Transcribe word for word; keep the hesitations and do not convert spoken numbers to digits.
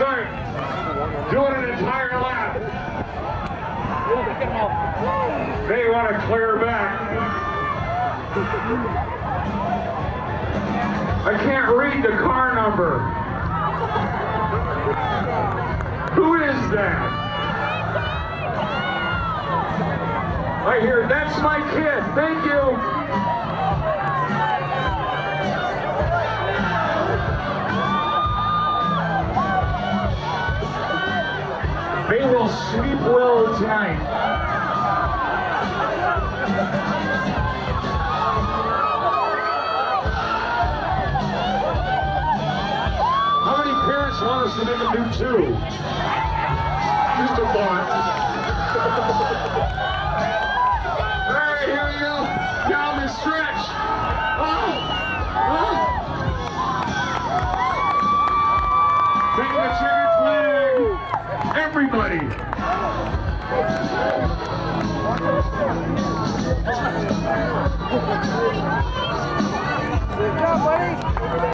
start doing an entire lap. They want to clear back. I can't read the car number. Who is that? I hear, that's my kid. Thank you. They will sleep well tonight. How many parents want us to make a new two? Just a thought. All right, here we go. Down the stretch. Oh, oh. Take the checkered flag. Everybody!